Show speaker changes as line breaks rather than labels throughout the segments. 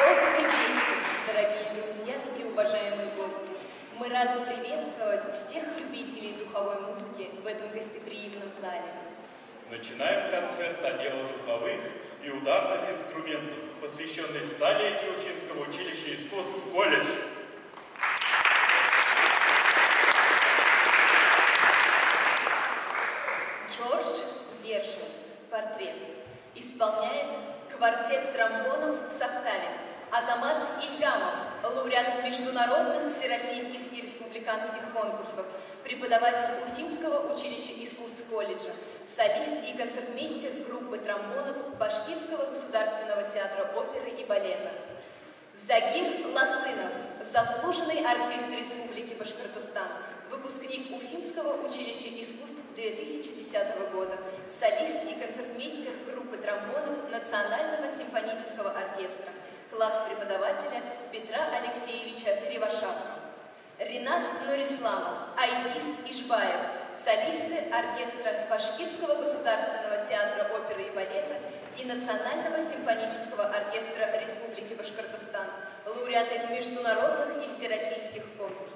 Добрый вечер, дорогие друзья и уважаемые гости. Мы рады приветствовать всех любителей духовой музыки в этом гостеприимном зале.
Начинаем концерт отдела духовых и ударных инструментов, посвященный столетию Уфимского училища искусств «Колледж».
Джордж Гершвин, портрет, исполняет квартет тромбонов в составе Азамат Ильгамов, лауреат международных, всероссийских и республиканских конкурсов, преподаватель Уфимского училища искусств колледжа, солист и концертмейстер группы тромбонов Башкирского государственного театра оперы и балета. Загир Ласынов, заслуженный артист Республики Башкортостан, выпускник Уфимского училища искусств 2010 года, солист и концертмейстер группы тромбонов Национального симфонического оркестра, класс преподавателя Петра Алексеевича Кривошапова. Ринат Нурисламов, Айгиз Ишбаев, солисты оркестра Башкирского государственного театра оперы и балета и Национального симфонического оркестра Республики Башкортостан, лауреаты международных и всероссийских конкурсов.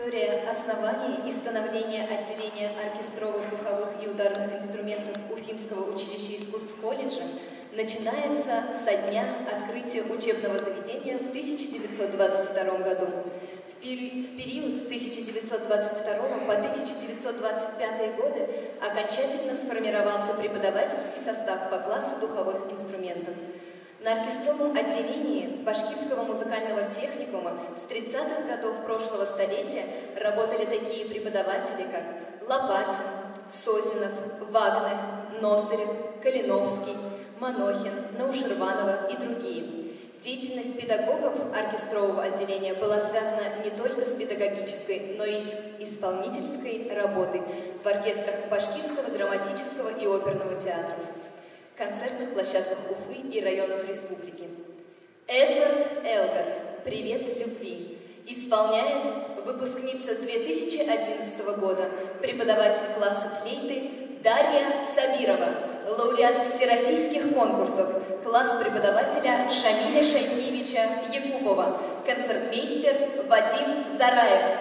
История основания и становления отделения оркестровых, духовых и ударных инструментов Уфимского училища искусств колледжа начинается со дня открытия учебного заведения в 1922 году. В период с 1922 по 1925 годы окончательно сформировался преподавательский состав по классу духовых инструментов. На оркестровом отделении Башкирского музыкального техникума с 30-х годов прошлого столетия работали такие преподаватели, как Лопатин, Созинов, Вагнер, Носарев, Калиновский, Манохин, Наушерванова и другие. Деятельность педагогов оркестрового отделения была связана не только с педагогической, но и с исполнительской работой в оркестрах Башкирского драматического и оперного театров, концертных площадках Уфы и районов республики. Эдвард Элгар «Привет любви» исполняет выпускница 2011 года, преподаватель класса флейты Дарья Сабирова, лауреат всероссийских конкурсов, класс преподавателя Шамиля Шайхевича Якупова, концертмейстер Вадим Зараев.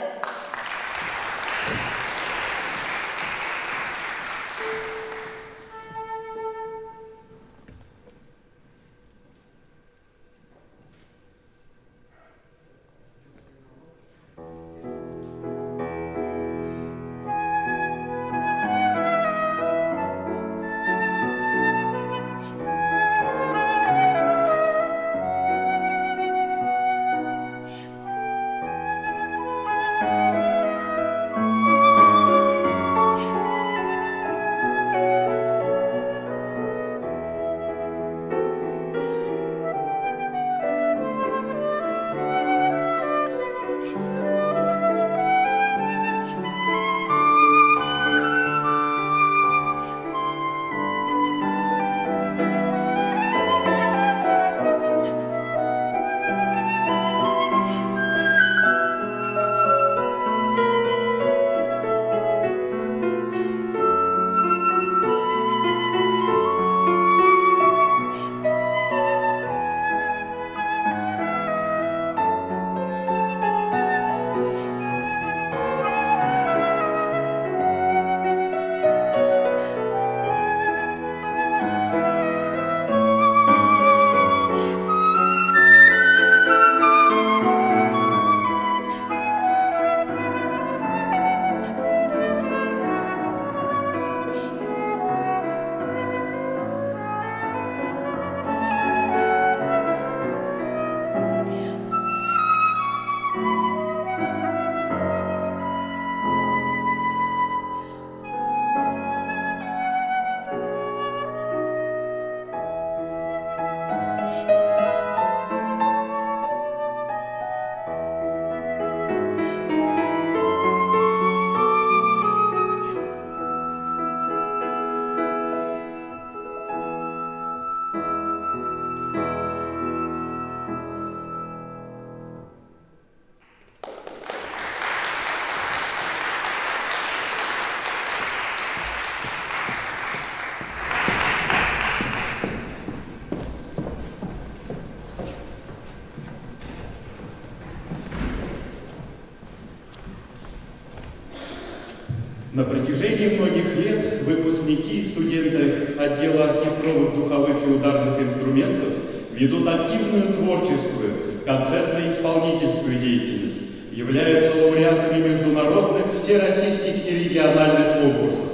На протяжении многих лет выпускники и студенты отдела оркестровых, духовых и ударных инструментов ведут активную творческую, концертно-исполнительскую деятельность, являются лауреатами международных, всероссийских и региональных конкурсов.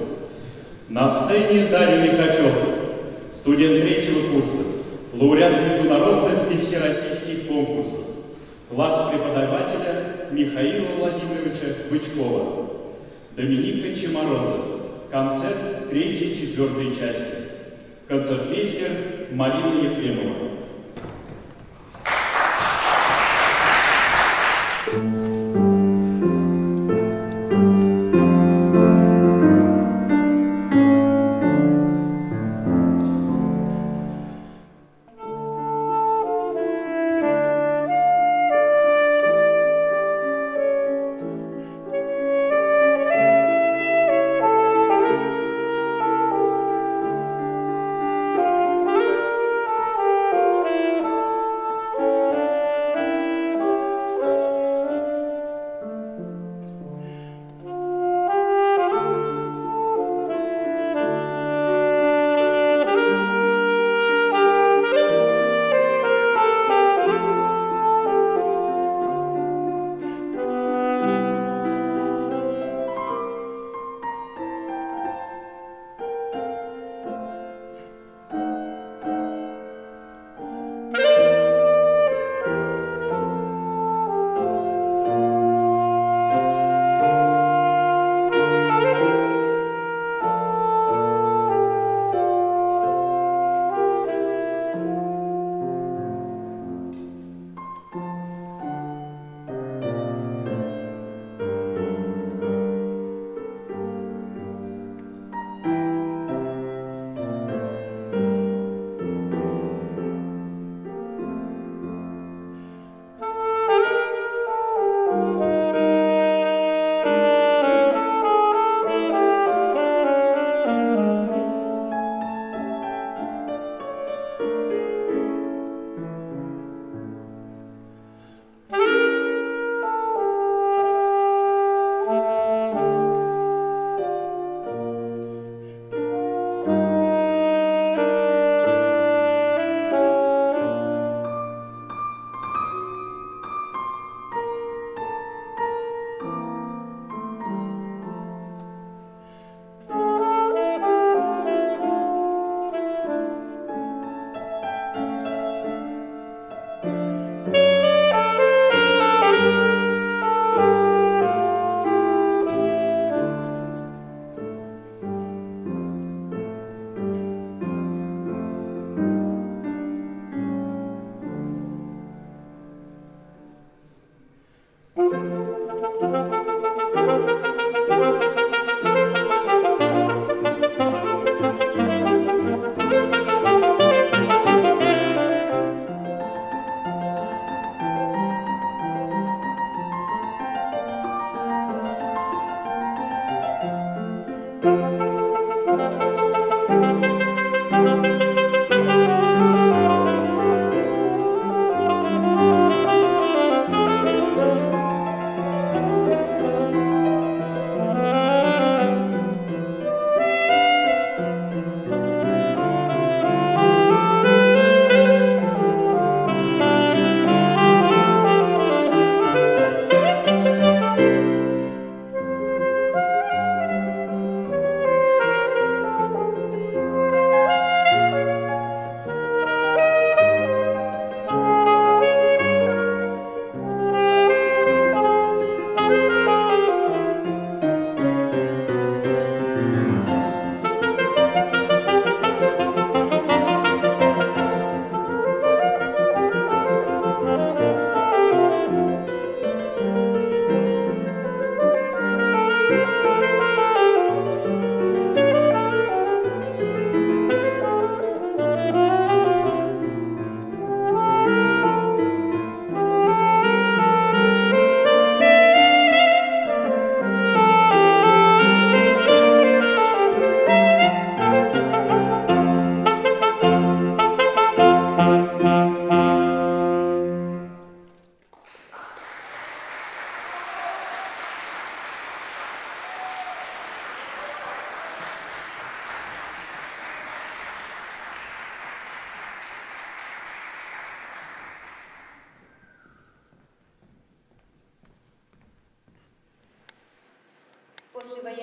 На сцене Дарья Лихачев, студент 3-го курса, лауреат международных и всероссийских конкурсов, класс преподавателя Михаила Владимировича Бычкова. Доминика Чемороза. Концерт 3-й и 4-й части. Концертмейстер Марина Ефремова.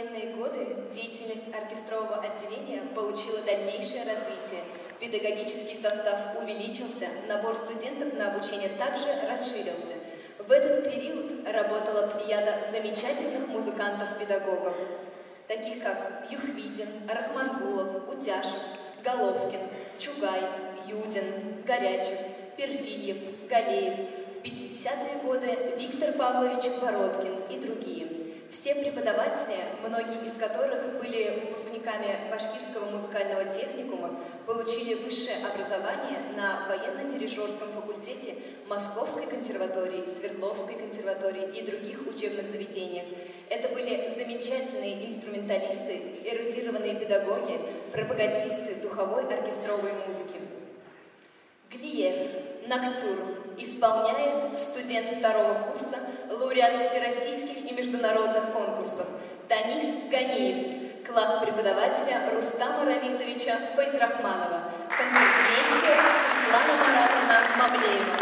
послевоенные годы деятельность оркестрового отделения получила дальнейшее развитие. Педагогический состав увеличился, набор студентов на обучение также расширился. В этот период работала плеяда замечательных музыкантов-педагогов, таких как Юхвидин, Рахмангулов, Утяшев, Головкин, Чугай, Юдин, Горячев, Перфильев, Галеев. В 50-е годы Виктор Павлович Бородкин и другие. Все преподаватели, многие из которых были выпускниками Башкирского музыкального техникума, получили высшее образование на военно-дирижерском факультете Московской консерватории, Свердловской консерватории и других учебных заведениях. Это были замечательные инструменталисты, эрудированные педагоги, пропагандисты духовой оркестровой музыки. Глиер, Ноктюр исполняет студент второго курса, лауреат всероссийских и международных конкурсов Танис Ганеев, класс преподавателя Рустама Рамисовича Файзрахманова, концертмейстер Светлана Маратовна Мавлеева.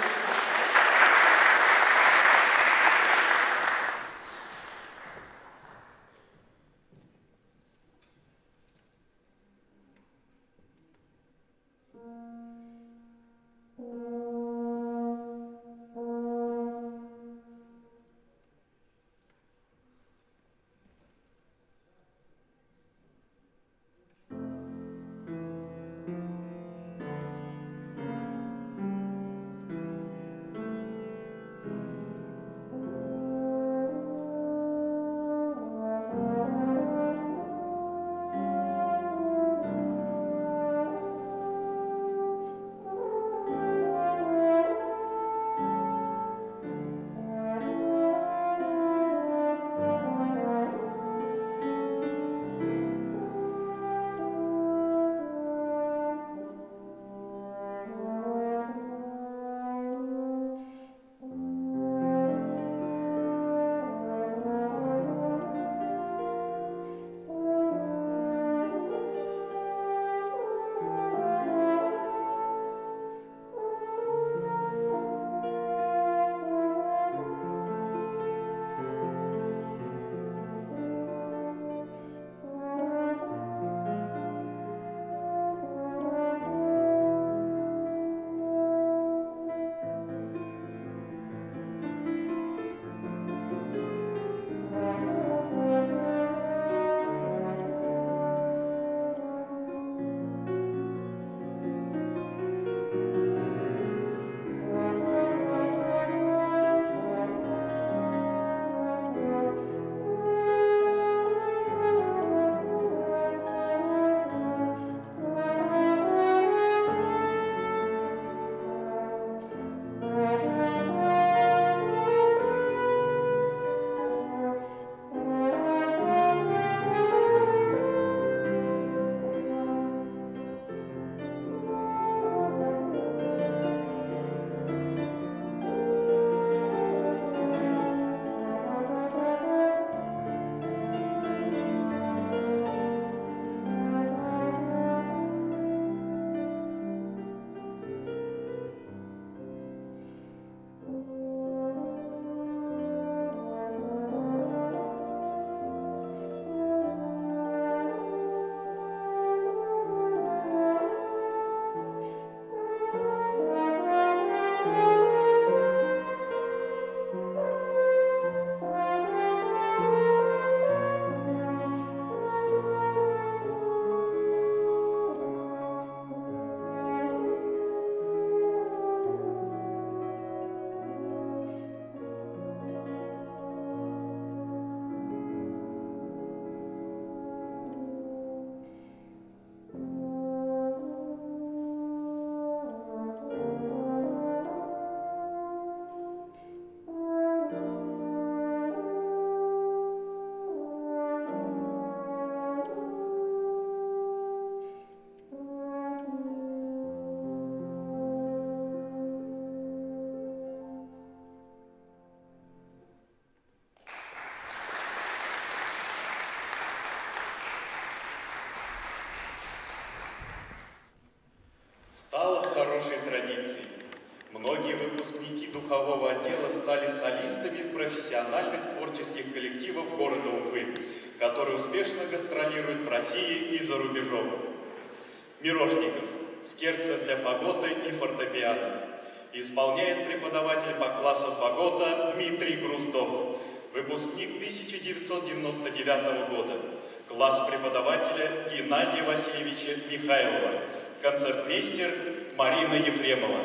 Стало хорошей традицией. Многие выпускники духового отдела стали солистами профессиональных творческих коллективов города Уфы, которые успешно гастролируют в России и за рубежом. Мирошников – скерцо для фагота и фортепиано. Исполняет преподаватель по классу фагота Дмитрий Груздов, выпускник 1999 года. Класс преподавателя Геннадия Васильевича Михайлова. Концертмейстер Марина Ефремова.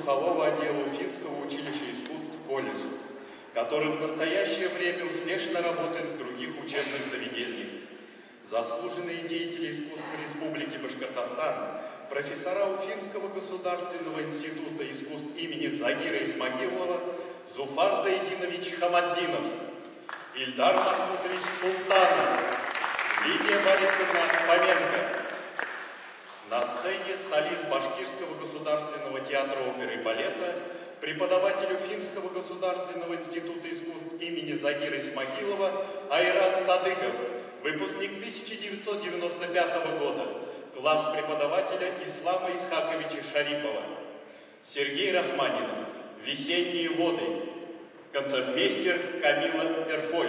духового отдела Уфимского училища искусств «Колледж», который в настоящее время успешно работает в других учебных заведениях. Заслуженные деятели искусств Республики Башкортостан, профессора Уфимского государственного института искусств имени Загира Исмагилова Зуфар Заидинович Хамаддинов, Ильдар Махмудович Султанов, Лидия Борисовна Фоменко. На сцене солист Башкирского государственного театра оперы и балета, преподаватель Уфимского государственного института искусств имени Загира Исмагилова Айрат Садыков, выпускник 1995 года, класс преподавателя Ислама Исхаковича Шарипова. Сергей Рахманинов, «Весенние воды», концертмейстер Камила Эрфольд.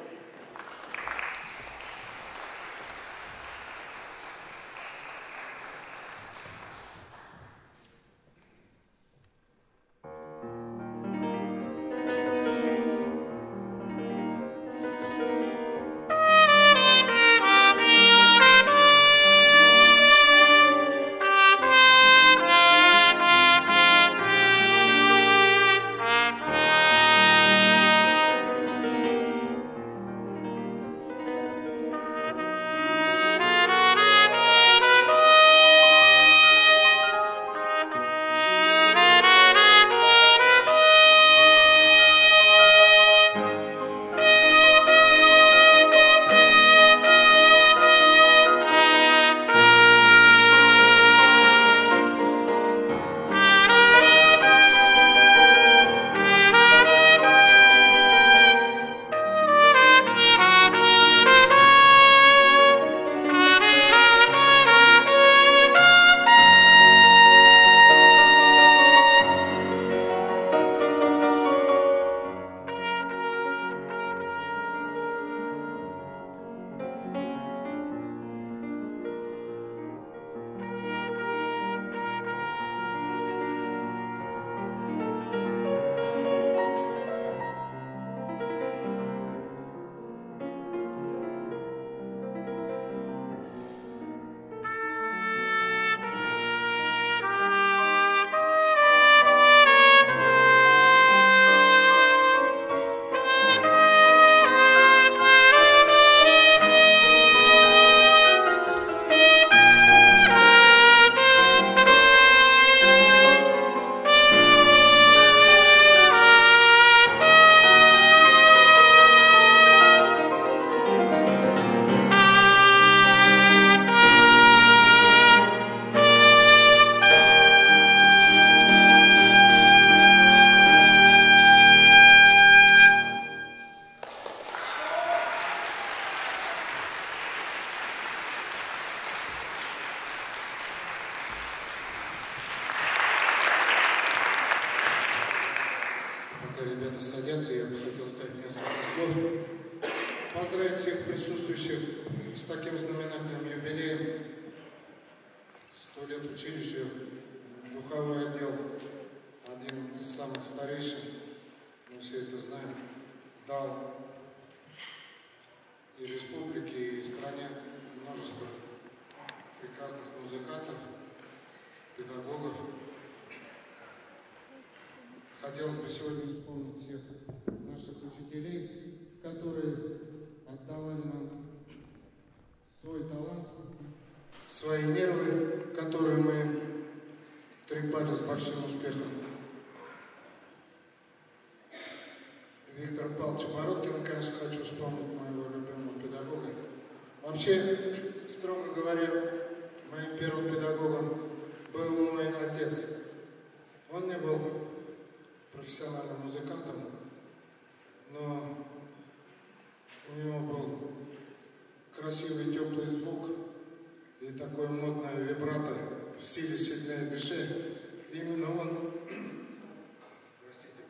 Ребята садятся, я бы хотел сказать несколько слов. Поздравить всех присутствующих с таким знаменательным юбилеем. 100 лет училищу, духовой отдел, один из самых старейших, мы все это знаем, дал и республике, и стране множество прекрасных музыкантов, педагогов. Хотелось бы сегодня вспомнить всех наших учителей, которые отдавали нам свой талант, свои нервы, которые мы трепали с большим успехом. Виктора Павловича Бородкина, конечно, хочу вспомнить, моего любимого педагога. Вообще, строго говоря, моим первым педагогом был мой отец. Он не был профессиональным музыкантом, но у него был красивый теплый звук и такое модное вибрато в стиле Сиднея Беше. Именно он, простите,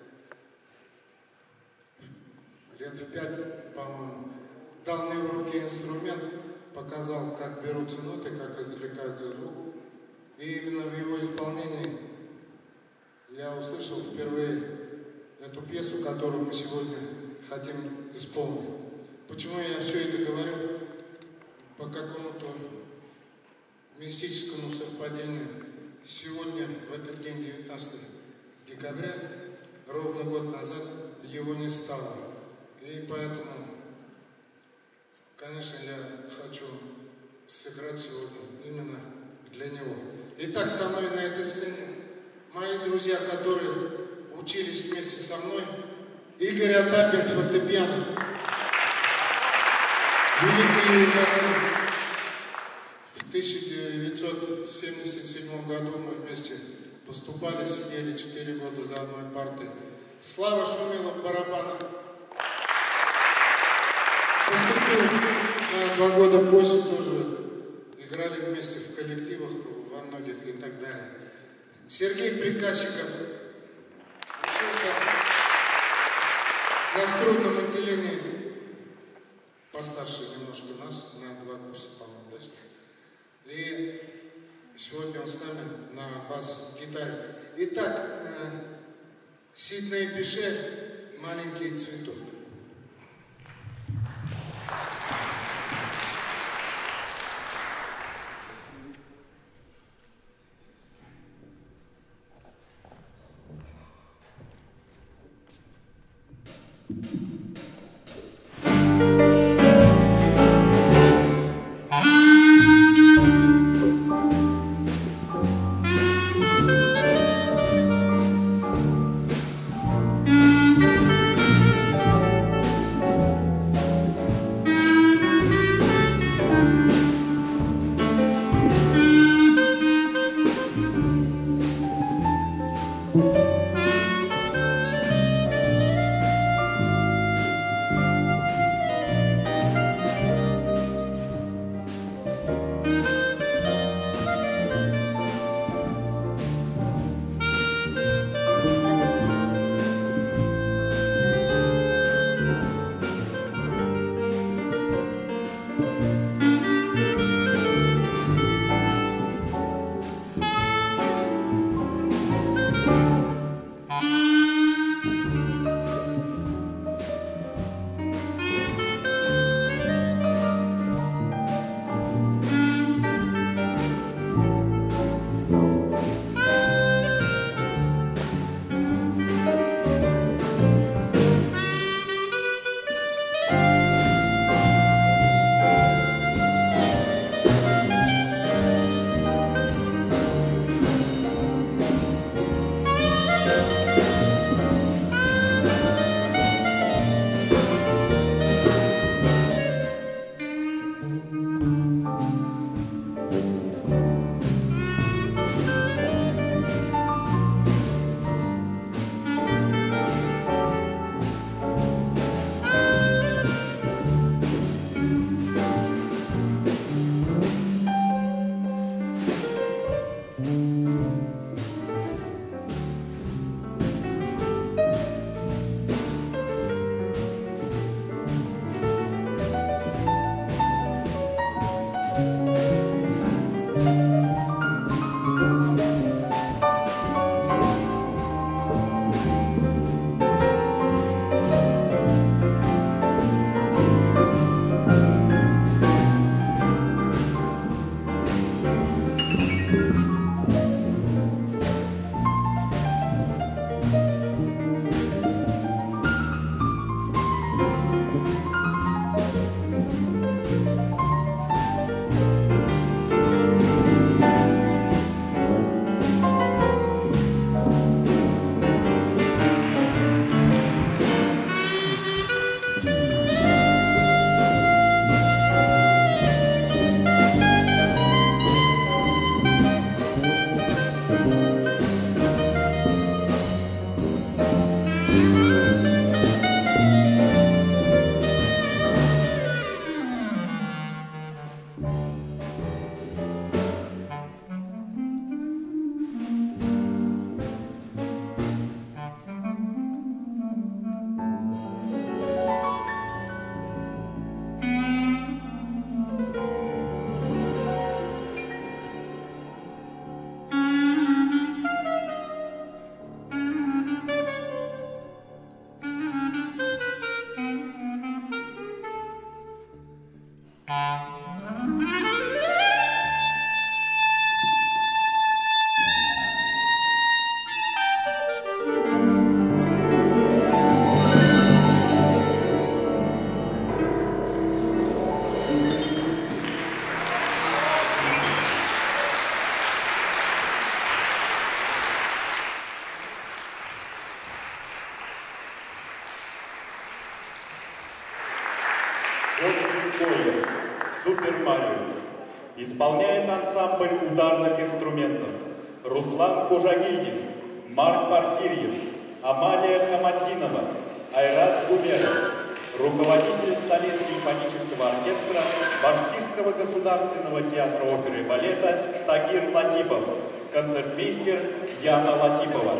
лет в 5, по-моему, дал мне в руки инструмент, показал, как берутся ноты, как извлекается звук. И именно в его исполнении я услышал впервые эту пьесу, которую мы сегодня хотим исполнить. Почему я все это говорю? По какому-то мистическому совпадению сегодня, в этот день, 19 декабря, ровно год назад, его не стало. И поэтому, конечно, я хочу сыграть сегодня именно для него. Итак, со мной на этой сцене мои друзья, которые учились вместе со мной. Игорь Отапин, фортепиано. Великий и ужасный. В 1977 году мы вместе поступали, сидели 4 года за одной партой. Слава Шумилов, барабаны. Поступил на 2 года позже, тоже играли вместе в коллективах во многих и так далее. Сергей Приказчиков учился на струнном отделении, постарше немножко нас, на 2 курса, по-моему, да? И сегодня он с нами на бас-гитаре. Итак, Сидней Беше, «Маленький цветок».
Исполняет ансамбль ударных инструментов Руслан Кужагильдин, Марк Порфирьев, Амалия Хамаддинова, Айрат Гумеров, руководитель солист симфонического оркестра Башкирского государственного театра оперы и балета Тагир Латипов, концертмейстер Яна Латипова.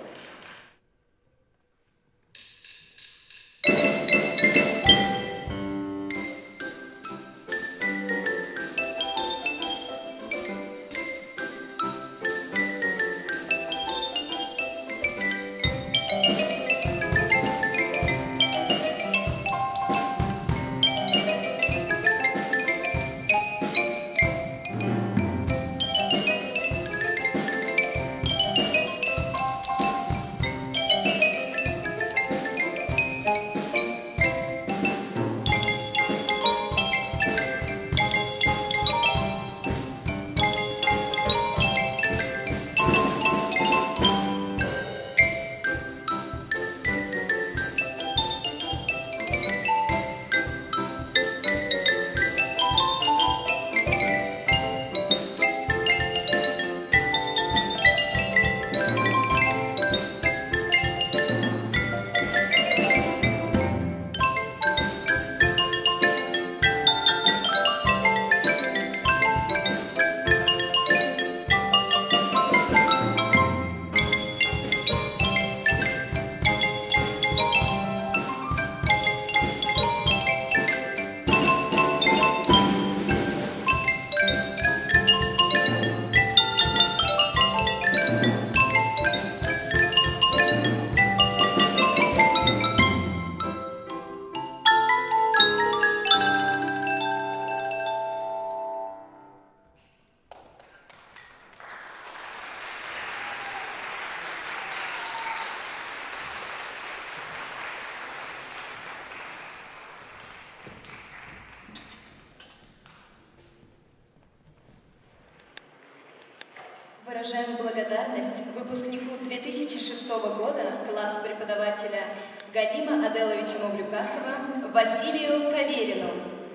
Выражаем благодарность выпускнику 2006 года класса преподавателя Галима Аделовича Мавлюкасова Василию Каверину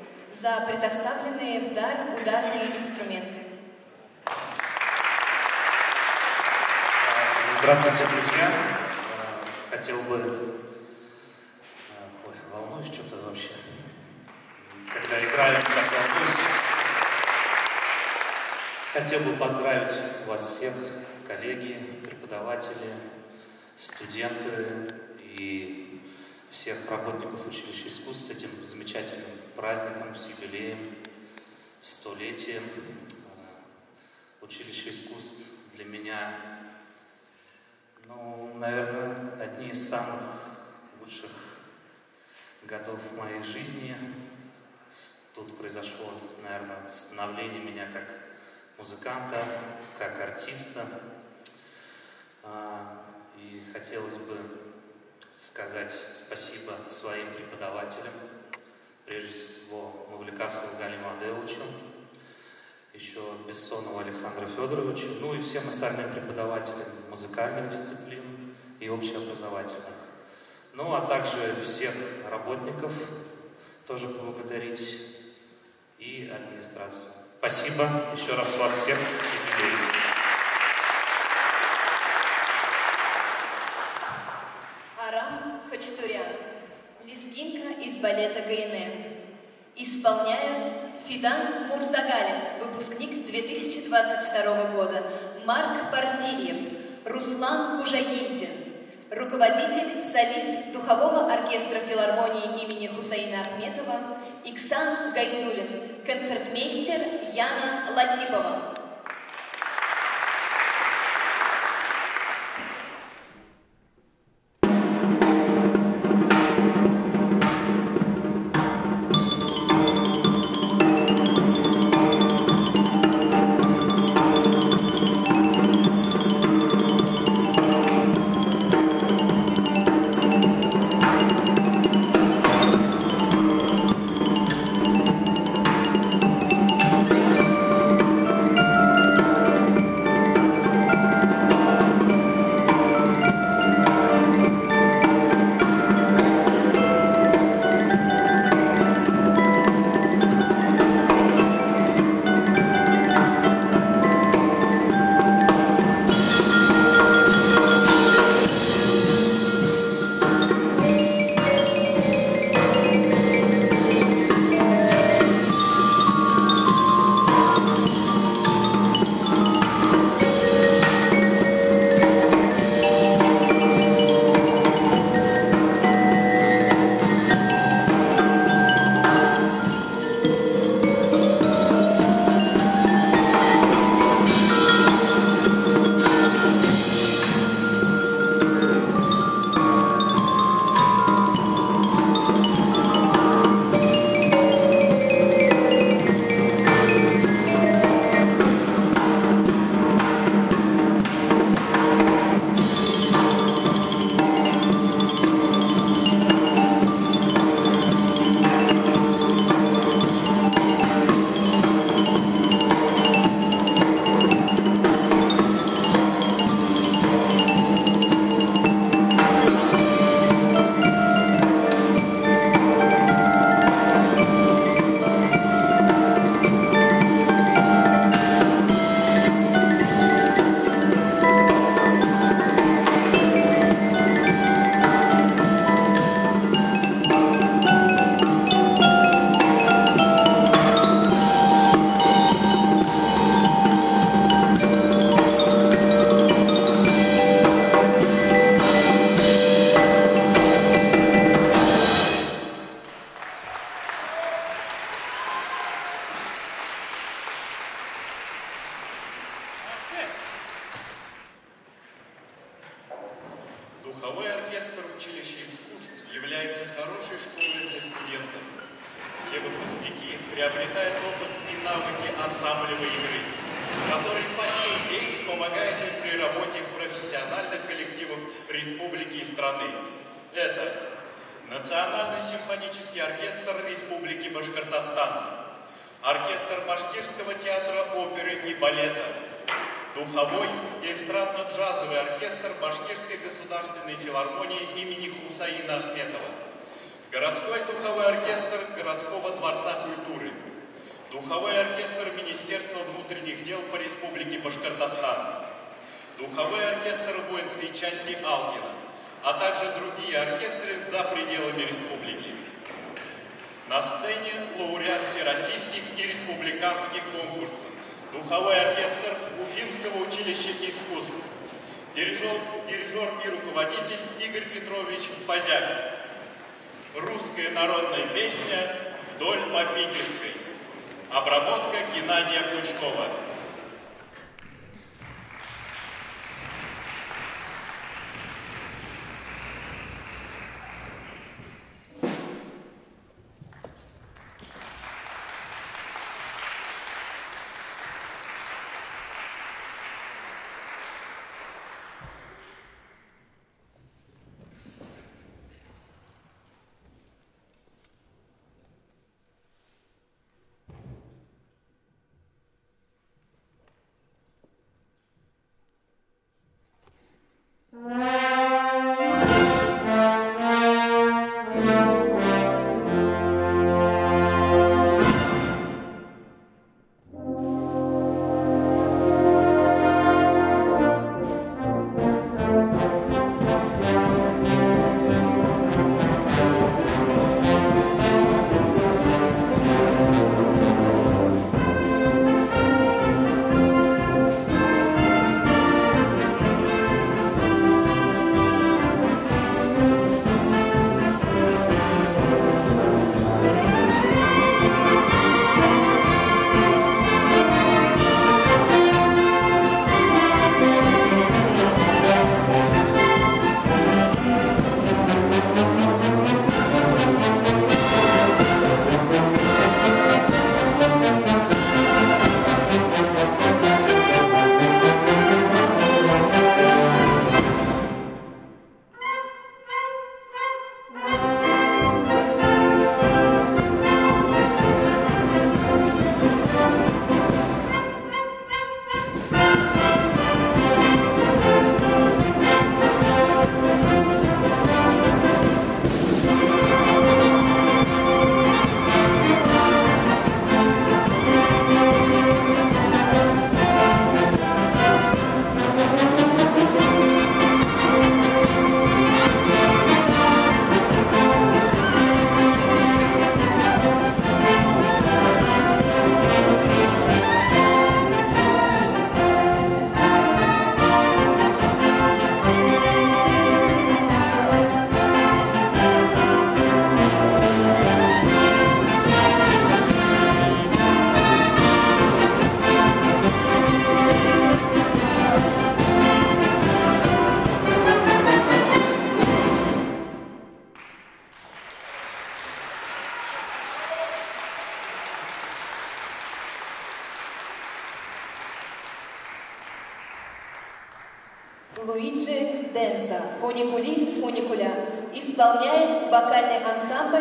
за предоставленные в дар ударные инструменты.
Здравствуйте, друзья. Хотел бы... Ой, волнуюсь что-то вообще. Когда играю, так волнуюсь. Хотел бы поздравить вас всех, коллеги, преподаватели, студенты и всех работников училища искусств с этим замечательным праздником, с юбилеем, 100-летием. Училище искусств для меня, ну, наверное, одни из самых лучших годов моей жизни. Тут произошло, наверное, становление меня как музыканта, как артиста. И хотелось бы сказать спасибо своим преподавателям, прежде всего Мавлюкасову Галиму Аделовичу, еще Бессонову Александру Федоровичу, ну и всем остальным преподавателям музыкальных дисциплин и общеобразовательных. Ну а также всех работников тоже поблагодарить и администрацию. Спасибо еще раз вас всех.
Арам Хачатурян, лезгинка из балета ГНМ. Исполняют Фидан Мурзагалин, выпускник 2022 года, Марк Порфирьев, Руслан Кужагильдин, руководитель, солист Духового оркестра филармонии имени Хусаина Ахметова Иксан Гайсулин, концертмейстер Яна Латипова.
Духовой оркестр училища искусств является хорошей школой для студентов. Все выпускники приобретают опыт и навыки ансамблевой игры, которые по сей день помогают им при работе в профессиональных коллективах республики и страны. Это Национальный симфонический оркестр Республики Башкортостан, оркестр Башкирского театра оперы и балета, духовой и эстрадно-джазовый оркестр Башкирской государственной филармонии имени Хусаина Ахметова, городской духовой оркестр городского дворца культуры, духовой оркестр Министерства внутренних дел по Республике Башкортостан, духовой оркестр воинской части Алкина, а также другие оркестры за пределами республики. На сцене лауреат всероссийских и республиканских конкурсов, духовой оркестр Уфимского училища искусств, дирижер и руководитель Игорь Петрович Позяк. Русская народная песня «Вдоль по Питерской». Обработка Геннадия Ключкова.
Луиджи Денца «Фуникули Фуникуля» исполняет вокальный ансамбль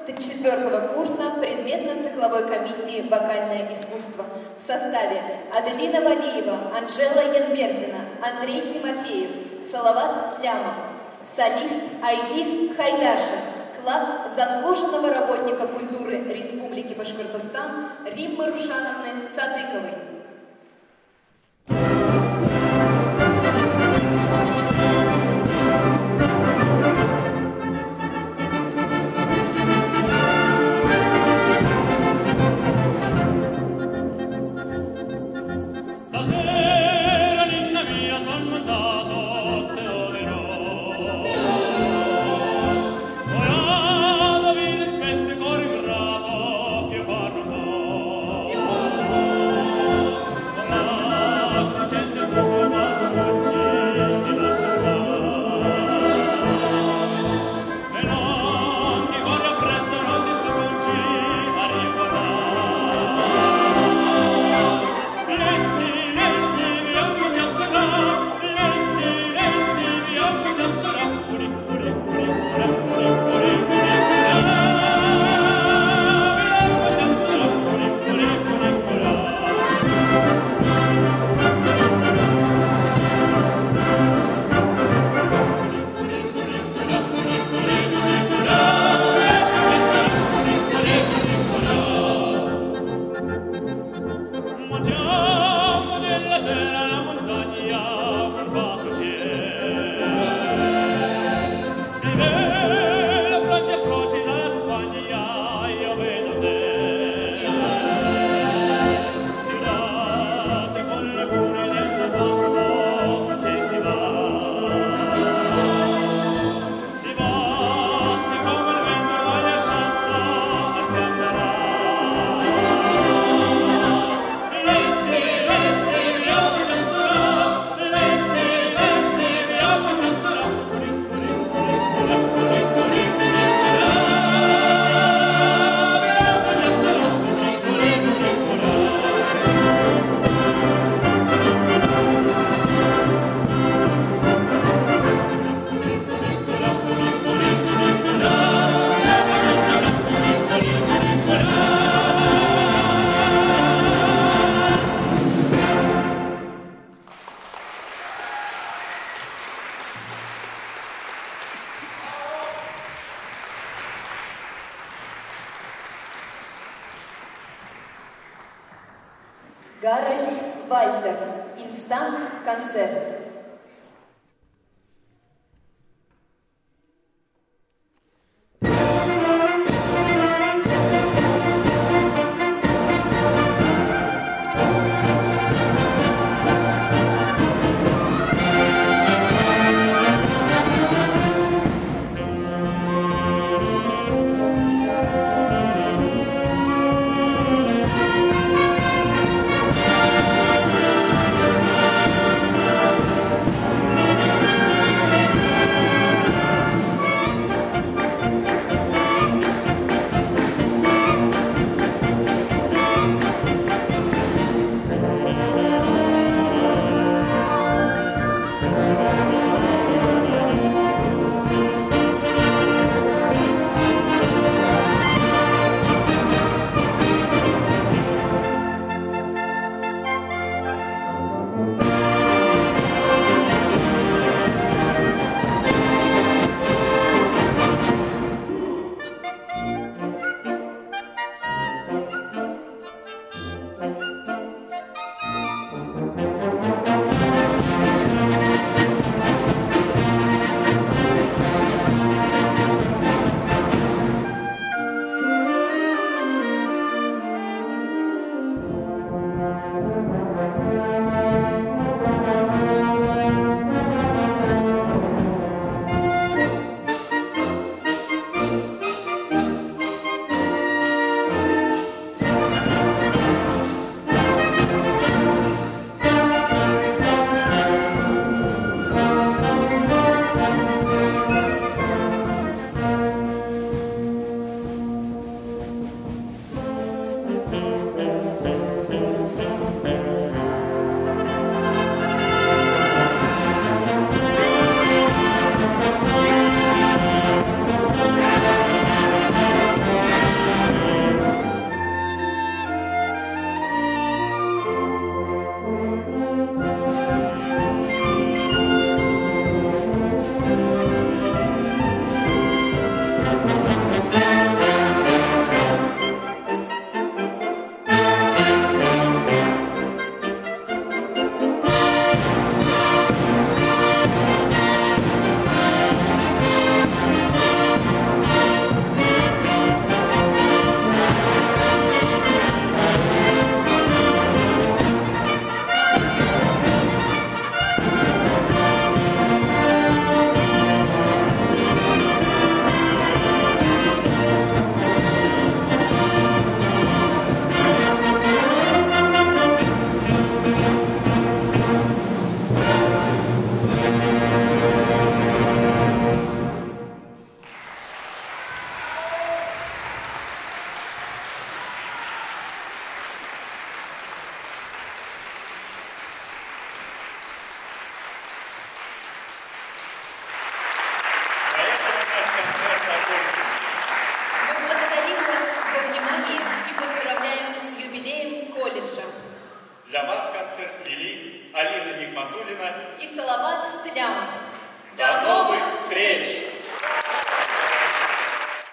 4-го курса предметно-цикловой комиссии «Вокальное искусство» в составе Аделина Валиева, Анжела Янбердина, Андрей Тимофеев, Салават Лямов, солист Айгиз Хайдаршин, класс заслуженного работника культуры Республики Башкортостан Риммы Рушановны Садыковой.
Oh
Гарольд Вальтер. Инстант концерт.